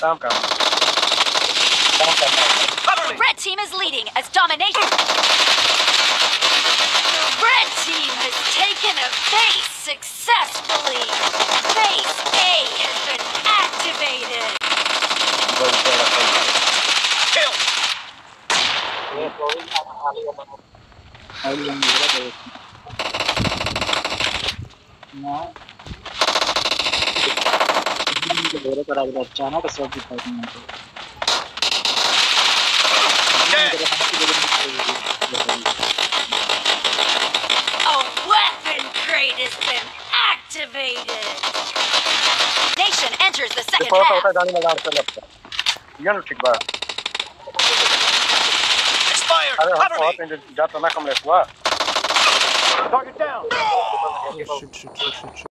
Red team is leading as domination. The red team has taken a base successfully. Base A has been activated. Kill. A weapon crate has been activated. Nation enters the second half. Expired. Cover me. Target down. Shit.